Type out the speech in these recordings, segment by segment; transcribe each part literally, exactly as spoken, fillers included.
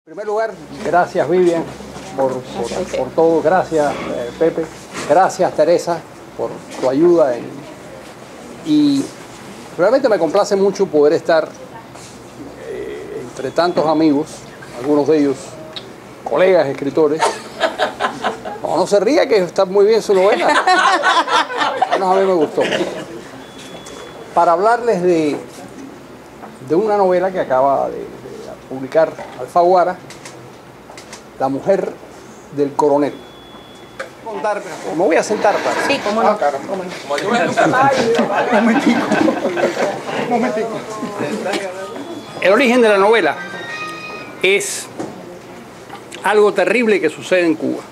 En primer lugar, gracias Vivian por, por, por todo, gracias eh, Pepe, gracias Teresa por tu ayuda en, y realmente me complace mucho poder estar eh, entre tantos amigos, algunos de ellos colegas escritores. No, no se ría, que está muy bien su novela, al menos a mí me gustó, para hablarles de, de una novela que acaba de, de publicar Alfaguara, La mujer del coronel. Contar, me voy a sentar para. Sí, cómo no. Ah, claro. ¿Cómo no? Un momentico. Un momentico. El origen de la novela es algo terrible que sucede en Cuba.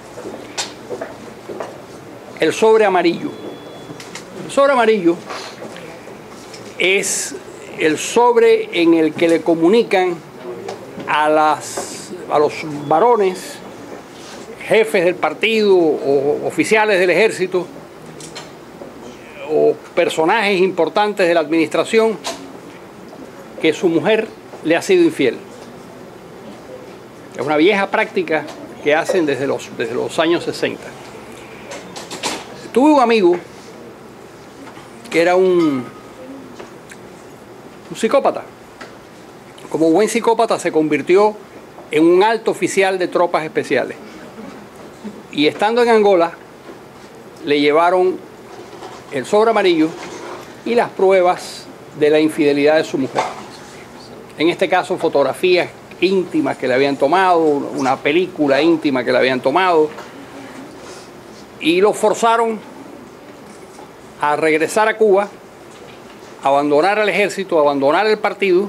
El sobre amarillo. El sobre amarillo es el sobre en el que le comunican a, las, a los varones, jefes del partido o oficiales del ejército o personajes importantes de la administración que su mujer le ha sido infiel. Es una vieja práctica que hacen desde los, desde los años sesenta. Tuve un amigo que era un, un psicópata. Como buen psicópata se convirtió en un alto oficial de tropas especiales. Y estando en Angola, le llevaron el sobre amarillo y las pruebas de la infidelidad de su mujer. En este caso, fotografías íntimas que le habían tomado, una película íntima que le habían tomado, y lo forzaron a regresar a Cuba, abandonar al ejército, abandonar el partido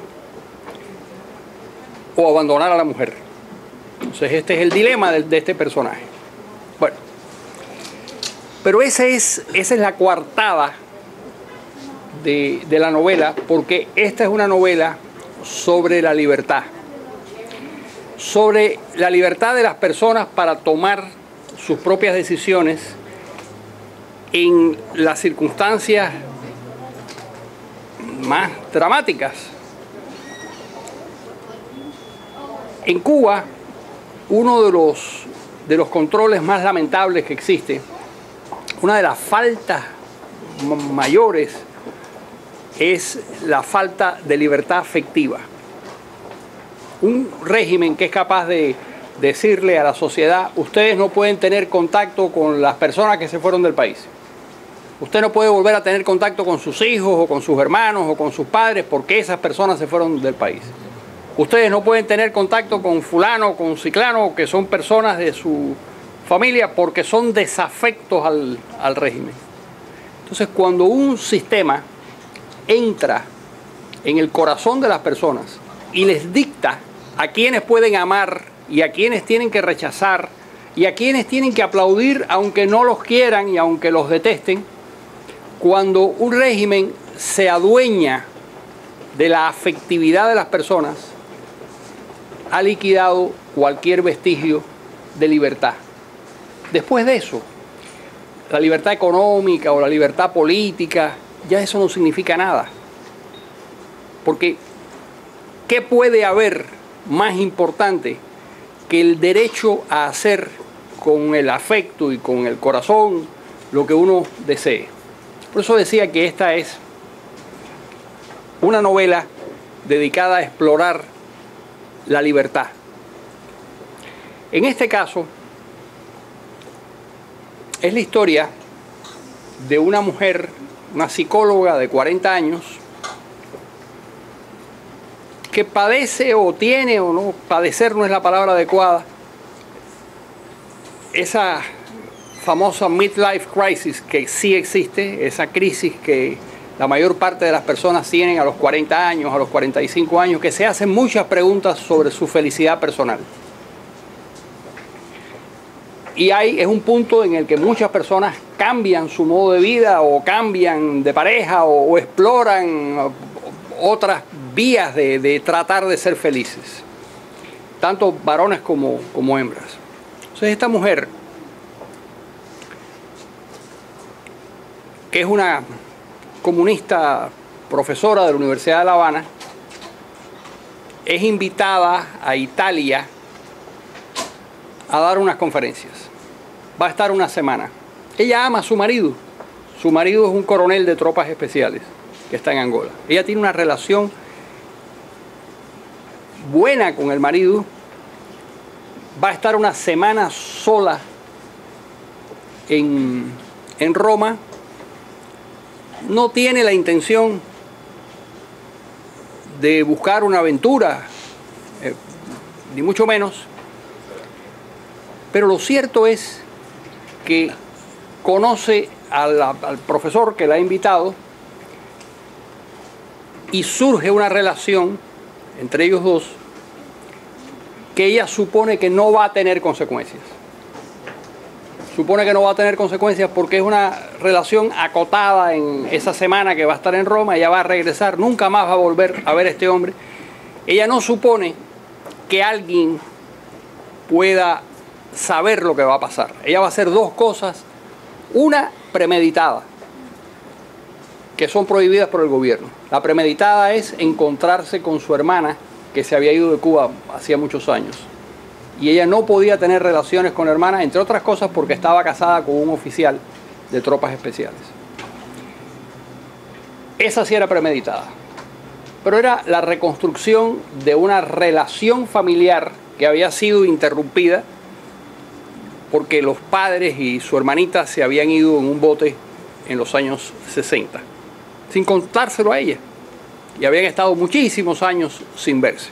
o abandonar a la mujer. Entonces este es el dilema de, de este personaje. Bueno, pero ese es, esa es la coartada de, de la novela, porque esta es una novela sobre la libertad, sobre la libertad de las personas para tomar sus propias decisiones en las circunstancias más dramáticas. En Cuba, uno de los, de los controles más lamentables que existe, una de las faltas mayores, es la falta de libertad afectiva. Un régimen que es capaz de decirle a la sociedad: ustedes no pueden tener contacto con las personas que se fueron del país. Usted no puede volver a tener contacto con sus hijos o con sus hermanos o con sus padres porque esas personas se fueron del país. Ustedes no pueden tener contacto con fulano o con ciclano, que son personas de su familia, porque son desafectos al, al régimen. Entonces, cuando un sistema entra en el corazón de las personas y les dicta a quienes pueden amar y a quienes tienen que rechazar y a quienes tienen que aplaudir aunque no los quieran y aunque los detesten, cuando un régimen se adueña de la afectividad de las personas, ha liquidado cualquier vestigio de libertad. Después de eso, la libertad económica o la libertad política, ya eso no significa nada. Porque, ¿qué puede haber más importante que el derecho a hacer con el afecto y con el corazón lo que uno desee? Por eso decía que esta es una novela dedicada a explorar la libertad. En este caso, es la historia de una mujer, una psicóloga de cuarenta años, que padece o tiene, o no, padecer no es la palabra adecuada, esa famosa midlife crisis que sí existe, esa crisis que la mayor parte de las personas tienen a los cuarenta años, a los cuarenta y cinco años, que se hacen muchas preguntas sobre su felicidad personal. Y hay, es un punto en el que muchas personas cambian su modo de vida o cambian de pareja o, o exploran otras vías de, de tratar de ser felices, tanto varones como, como hembras. Entonces esta mujer, que es una comunista profesora de la Universidad de La Habana, es invitada a Italia a dar unas conferencias. Va a estar una semana. Ella ama a su marido. Su marido es un coronel de tropas especiales que está en Angola. Ella tiene una relación buena con el marido. Va a estar una semana sola en, en Roma. No tiene la intención de buscar una aventura, eh, ni mucho menos. Pero lo cierto es que conoce al, al profesor que la ha invitado y surge una relación entre ellos dos que ella supone que no va a tener consecuencias. Supone que no va a tener consecuencias porque es una relación acotada en esa semana que va a estar en Roma. Ella va a regresar, nunca más va a volver a ver a este hombre. Ella no supone que alguien pueda saber lo que va a pasar. Ella va a hacer dos cosas. Una premeditada, que son prohibidas por el gobierno. La premeditada es encontrarse con su hermana, que se había ido de Cuba hacía muchos años. Y ella no podía tener relaciones con la hermana, entre otras cosas porque estaba casada con un oficial de tropas especiales. Esa sí era premeditada. Pero era la reconstrucción de una relación familiar que había sido interrumpida porque los padres y su hermanita se habían ido en un bote en los años sesenta, sin contárselo a ella. Y habían estado muchísimos años sin verse.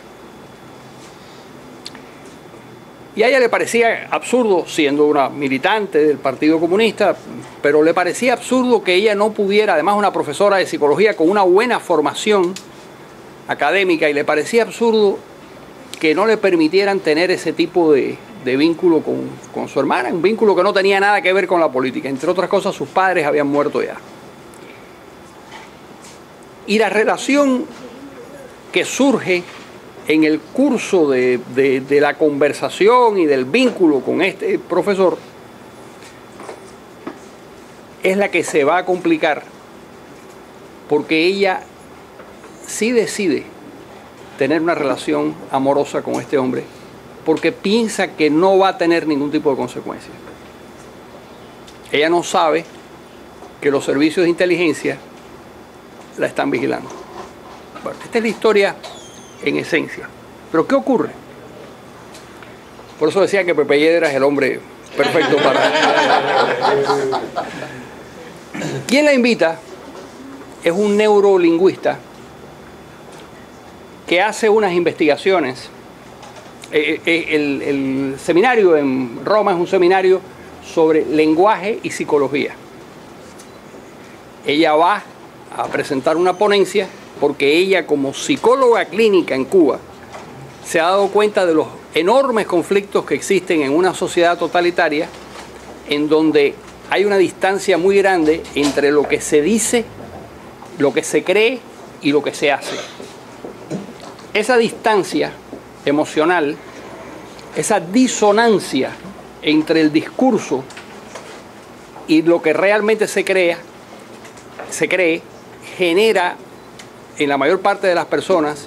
Y a ella le parecía absurdo, siendo una militante del Partido Comunista, pero le parecía absurdo que ella no pudiera, además una profesora de psicología con una buena formación académica, y le parecía absurdo que no le permitieran tener ese tipo de, de vínculo con, con su hermana, un vínculo que no tenía nada que ver con la política. Entre otras cosas, sus padres habían muerto ya. Y la relación que surge en el curso de, de, de la conversación y del vínculo con este profesor es la que se va a complicar, porque ella sí decide tener una relación amorosa con este hombre porque piensa que no va a tener ningún tipo de consecuencia. Ella no sabe que los servicios de inteligencia la están vigilando. Bueno, esta es la historia en esencia. Pero ¿qué ocurre? Por eso decía que Pepe Yedra es el hombre perfecto para... Quien la invita es un neurolingüista que hace unas investigaciones. El, el, el seminario en Roma es un seminario sobre lenguaje y psicología. Ella va a presentar una ponencia porque ella, como psicóloga clínica en Cuba, se ha dado cuenta de los enormes conflictos que existen en una sociedad totalitaria en donde hay una distancia muy grande entre lo que se dice, lo que se cree y lo que se hace. Esa distancia emocional, esa disonancia entre el discurso y lo que realmente se crea, se cree, genera en la mayor parte de las personas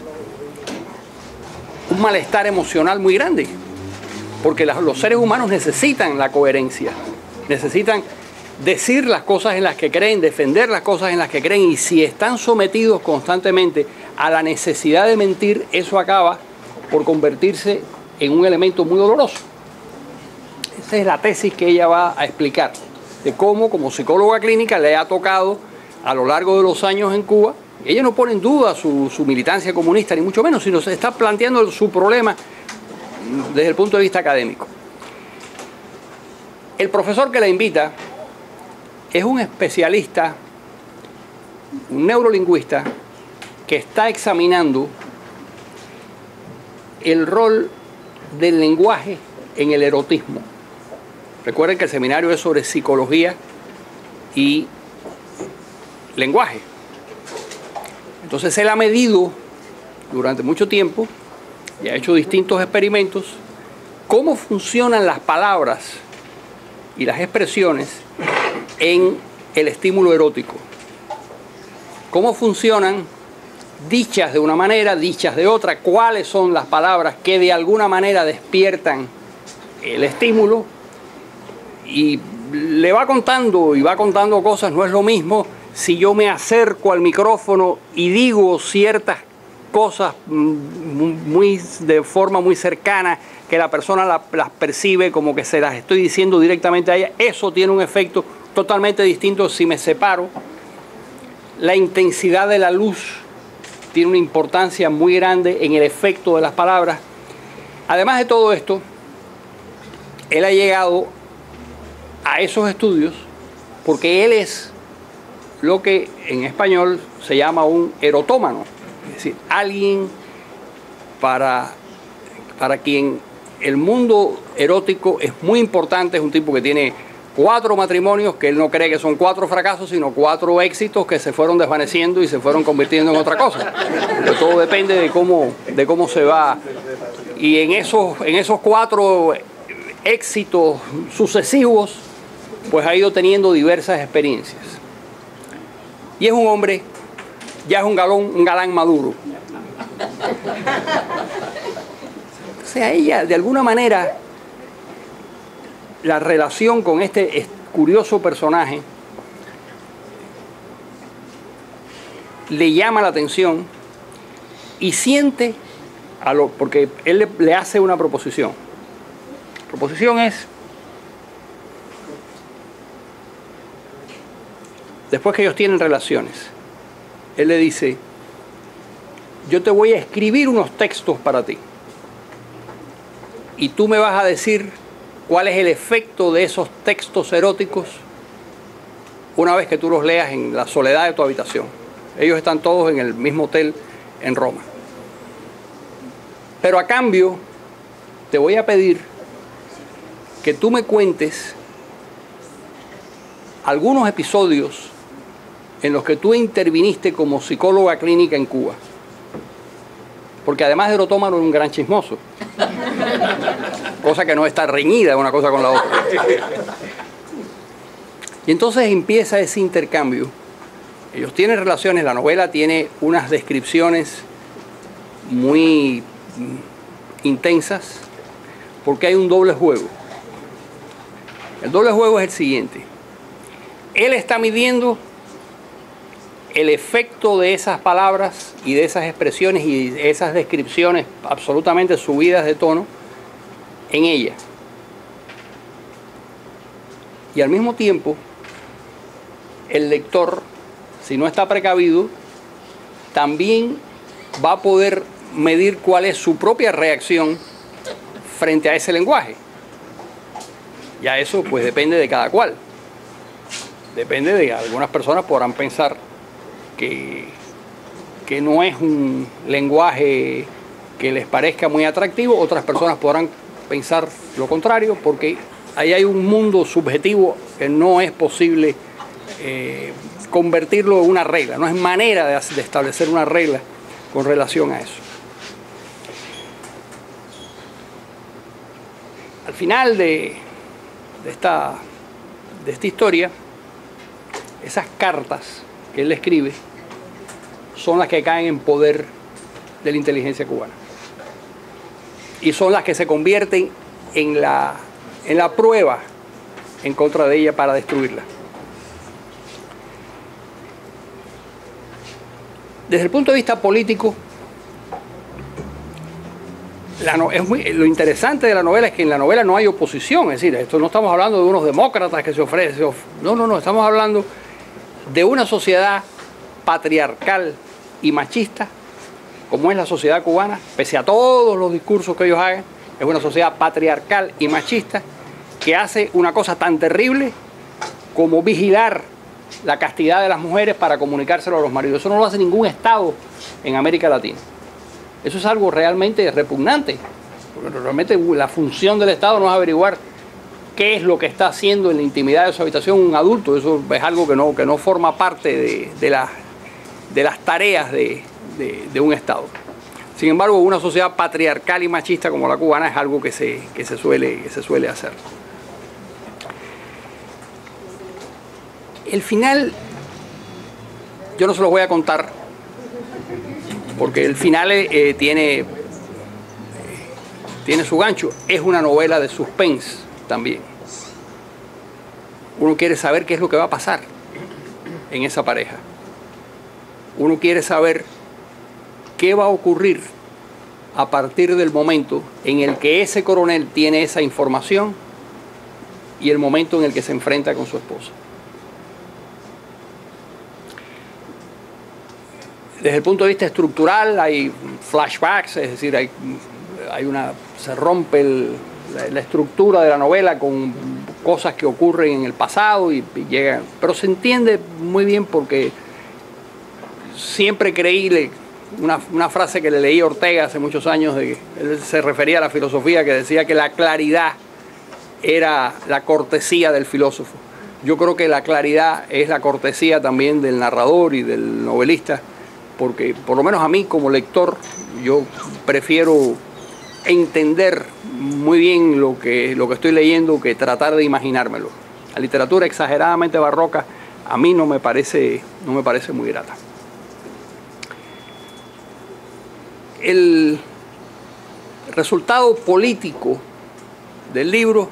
un malestar emocional muy grande, porque los seres humanos necesitan la coherencia, necesitan decir las cosas en las que creen, defender las cosas en las que creen, y si están sometidos constantemente a la necesidad de mentir, eso acaba por convertirse en un elemento muy doloroso. Esa es la tesis que ella va a explicar, de cómo como psicóloga clínica le ha tocado a lo largo de los años en Cuba. Ella no pone en duda su, su militancia comunista, ni mucho menos, sino se está planteando su problema desde el punto de vista académico. El profesor que la invita es un especialista, un neurolingüista, que está examinando el rol del lenguaje en el erotismo. Recuerden que el seminario es sobre psicología y lenguaje. Entonces él ha medido durante mucho tiempo y ha hecho distintos experimentos cómo funcionan las palabras y las expresiones en el estímulo erótico. Cómo funcionan dichas de una manera, dichas de otra, cuáles son las palabras que de alguna manera despiertan el estímulo, y le va contando y va contando cosas. No es lo mismo si yo me acerco al micrófono y digo ciertas cosas muy, de forma muy cercana, que la persona la, las percibe como que se las estoy diciendo directamente a ella. Eso tiene un efecto totalmente distinto si me separo. La intensidad de la luz tiene una importancia muy grande en el efecto de las palabras. Además de todo esto, él ha llegado a esos estudios porque él es lo que en español se llama un erotómano, es decir, alguien para, para quien el mundo erótico es muy importante. Es un tipo que tiene cuatro matrimonios, que él no cree que son cuatro fracasos, sino cuatro éxitos que se fueron desvaneciendo y se fueron convirtiendo en otra cosa. Pero todo depende de cómo, de cómo se va. Y en esos, en esos cuatro éxitos sucesivos, pues ha ido teniendo diversas experiencias. Y es un hombre, ya es un galón, un galán maduro. O sea, ella, de alguna manera, la relación con este curioso personaje le llama la atención y siente, a lo, porque él le, le hace una proposición. La proposición es: después que ellos tienen relaciones, él le dice, yo te voy a escribir unos textos para ti y tú me vas a decir cuál es el efecto de esos textos eróticos una vez que tú los leas en la soledad de tu habitación. Ellos están todos en el mismo hotel en Roma. Pero a cambio, te voy a pedir que tú me cuentes algunos episodios en los que tú interviniste como psicóloga clínica en Cuba. Porque además de erotómano, era un gran chismoso. Cosa que no está reñida una cosa con la otra. Y entonces empieza ese intercambio. Ellos tienen relaciones, la novela tiene unas descripciones muy intensas, porque hay un doble juego. El doble juego es el siguiente. Él está midiendo el efecto de esas palabras y de esas expresiones y esas descripciones absolutamente subidas de tono en ella. Y al mismo tiempo, el lector, si no está precavido, también va a poder medir cuál es su propia reacción frente a ese lenguaje. Ya eso pues depende de cada cual. Depende de, algunas personas podrán pensar que, que no es un lenguaje que les parezca muy atractivo, otras personas podrán pensar lo contrario, porque ahí hay un mundo subjetivo que no es posible eh, convertirlo en una regla, no es manera de, de establecer una regla con relación a eso. Al final de, de, esta, de esta historia, esas cartas que él escribe son las que caen en poder de la inteligencia cubana. Y son las que se convierten en la, en la prueba en contra de ella para destruirla. Desde el punto de vista político, la no, es muy, lo interesante de la novela es que en la novela no hay oposición. Es decir, esto no estamos hablando de unos demócratas que se ofrecen. No, no, no, estamos hablando de una sociedad patriarcal y machista, como es la sociedad cubana, pese a todos los discursos que ellos hagan. Es una sociedad patriarcal y machista que hace una cosa tan terrible como vigilar la castidad de las mujeres para comunicárselo a los maridos. Eso no lo hace ningún Estado en América Latina. Eso es algo realmente repugnante. Porque realmente la función del Estado no es averiguar qué es lo que está haciendo en la intimidad de su habitación un adulto. Eso es algo que no, que no forma parte de, de, la, de las tareas de, de, de un Estado. Sin embargo, una sociedad patriarcal y machista como la cubana es algo que se, que se, suele, que se suele hacer. El final, yo no se los voy a contar, porque el final eh, tiene, eh, tiene su gancho. Es una novela de suspense también. Uno quiere saber qué es lo que va a pasar en esa pareja. Uno quiere saber qué va a ocurrir a partir del momento en el que ese coronel tiene esa información y el momento en el que se enfrenta con su esposa. Desde el punto de vista estructural hay flashbacks, es decir, hay, hay una, se rompe el, la, la estructura de la novela con cosas que ocurren en el pasado y, y llegan, pero se entiende muy bien porque siempre creí, le, una, una frase que le leí a Ortega hace muchos años, de que él se refería a la filosofía, que decía que la claridad era la cortesía del filósofo. Yo creo que la claridad es la cortesía también del narrador y del novelista, porque por lo menos a mí como lector yo prefiero entender muy bien lo que, lo que estoy leyendo que tratar de imaginármelo. La literatura exageradamente barroca a mí no me parece, no me parece muy grata. El resultado político del libro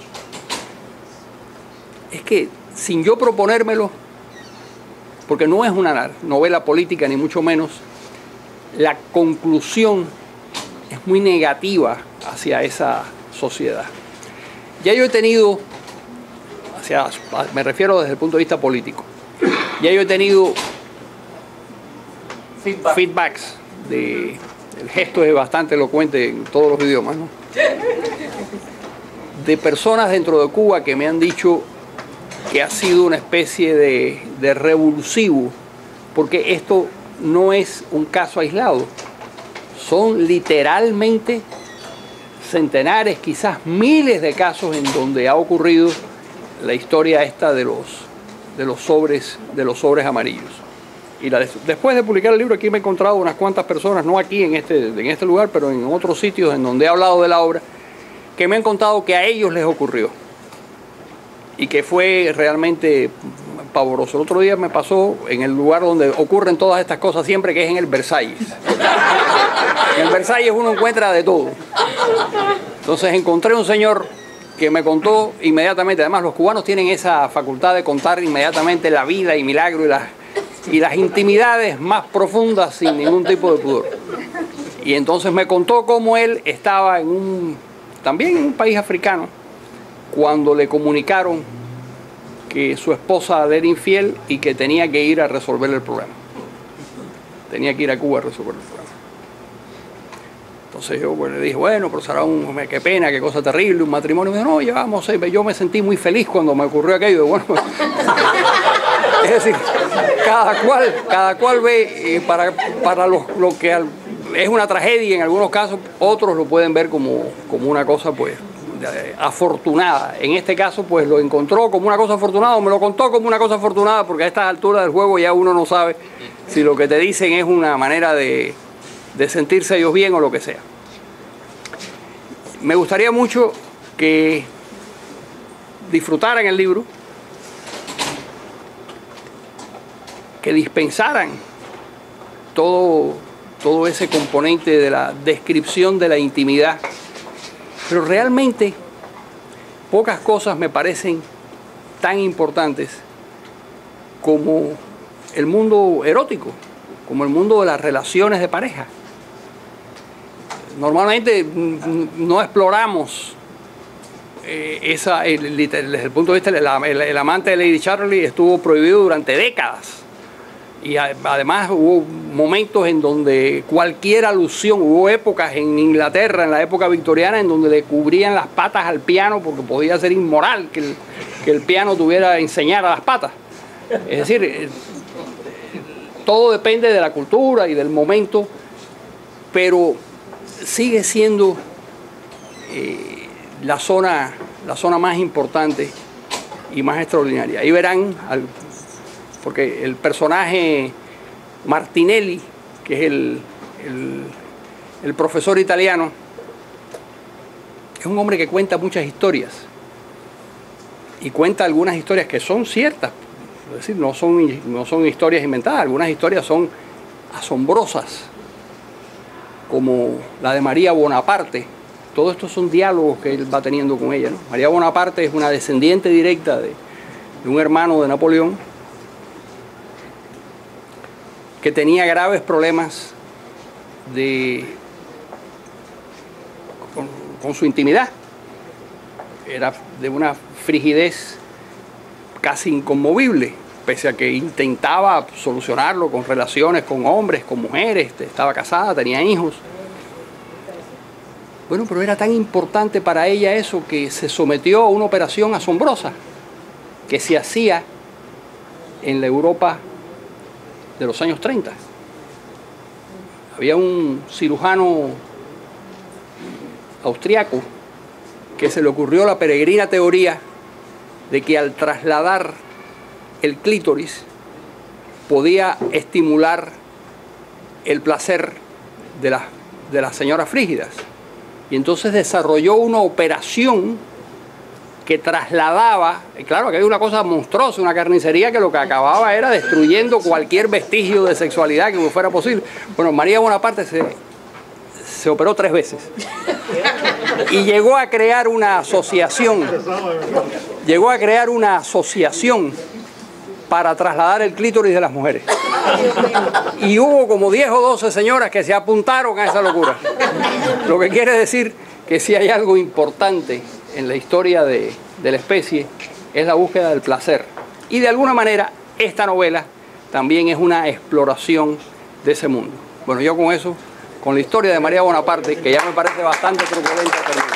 es que, sin yo proponérmelo, porque no es una novela política ni mucho menos, la conclusión es muy negativa hacia esa sociedad. Ya yo he tenido, hacia, me refiero desde el punto de vista político, ya yo he tenido Feedback. feedbacks de, el gesto es bastante elocuente en todos los idiomas, ¿no? De personas dentro de Cuba que me han dicho que ha sido una especie de, de revulsivo, porque esto no es un caso aislado, son literalmente centenares, quizás miles de casos en donde ha ocurrido la historia esta de los, de los, sobres, de los sobres amarillos. Y la, después de publicar el libro aquí me he encontrado unas cuantas personas, no aquí en este, en este lugar, pero en otros sitios en donde he hablado de la obra, que me han contado que a ellos les ocurrió y que fue realmente pavoroso. El otro día me pasó en el lugar donde ocurren todas estas cosas siempre, que es en el Versalles. En el Versalles uno encuentra de todo. Entonces encontré un señor que me contó inmediatamente, además los cubanos tienen esa facultad de contar inmediatamente la vida y milagro y las, y las intimidades más profundas sin ningún tipo de pudor. Y entonces me contó cómo él estaba en un, también en un país africano, cuando le comunicaron que su esposa le era infiel y que tenía que ir a resolver el problema. Tenía que ir a Cuba a resolver el problema. Entonces yo pues, le dije, bueno, pero será un, qué pena, qué cosa terrible, un matrimonio. Y me dijo, no, ya vamos, yo me sentí muy feliz cuando me ocurrió aquello. Bueno, es decir, cada cual, cada cual ve eh, para, para lo, lo que al, es una tragedia en algunos casos, otros lo pueden ver como, como una cosa pues afortunada. En este caso pues lo encontró como una cosa afortunada, o me lo contó como una cosa afortunada, porque a estas alturas del juego ya uno no sabe si lo que te dicen es una manera de, de sentirse ellos bien o lo que sea. Me gustaría mucho que disfrutaran el libro, que dispensaran todo, todo ese componente de la descripción de la intimidad. Pero realmente pocas cosas me parecen tan importantes como el mundo erótico, como el mundo de las relaciones de pareja. Normalmente no exploramos eh, esa, el, desde el punto de vista del el, el amante de Lady Chatterley estuvo prohibido durante décadas. Y además hubo momentos en donde cualquier alusión, hubo épocas en Inglaterra, en la época victoriana, en donde le cubrían las patas al piano porque podía ser inmoral que el, que el piano tuviera enseñar a las patas. Es decir, todo depende de la cultura y del momento, pero sigue siendo eh, la zona, la zona más importante y más extraordinaria. Ahí verán al, porque el personaje Martinelli, que es el, el, el profesor italiano, es un hombre que cuenta muchas historias y cuenta algunas historias que son ciertas, es decir, no son, no son historias inventadas, algunas historias son asombrosas como la de María Bonaparte. Todo esto son diálogos que él va teniendo con ella, ¿no? María Bonaparte es una descendiente directa de, de un hermano de Napoleón que tenía graves problemas de, con, con su intimidad. Era de una frigidez casi inconmovible, pese a que intentaba solucionarlo con relaciones con hombres, con mujeres, estaba casada, tenía hijos. Bueno, pero era tan importante para ella eso que se sometió a una operación asombrosa que se hacía en la Europa de los años treinta. Había un cirujano austriaco que se le ocurrió la peregrina teoría de que al trasladar el clítoris podía estimular el placer de las, de las señoras frígidas. Y entonces desarrolló una operación que trasladaba, claro que había una cosa monstruosa, una carnicería que lo que acababa era destruyendo cualquier vestigio de sexualidad que fuera posible. Bueno, María Bonaparte se, se operó tres veces y llegó a crear una asociación, llegó a crear una asociación para trasladar el clítoris de las mujeres. Y hubo como diez o doce señoras que se apuntaron a esa locura. Lo que quiere decir que si hay algo importante en la historia de, de la especie es la búsqueda del placer. Y de alguna manera esta novela también es una exploración de ese mundo. Bueno, yo con eso, con la historia de María Bonaparte, que ya me parece bastante truculenta,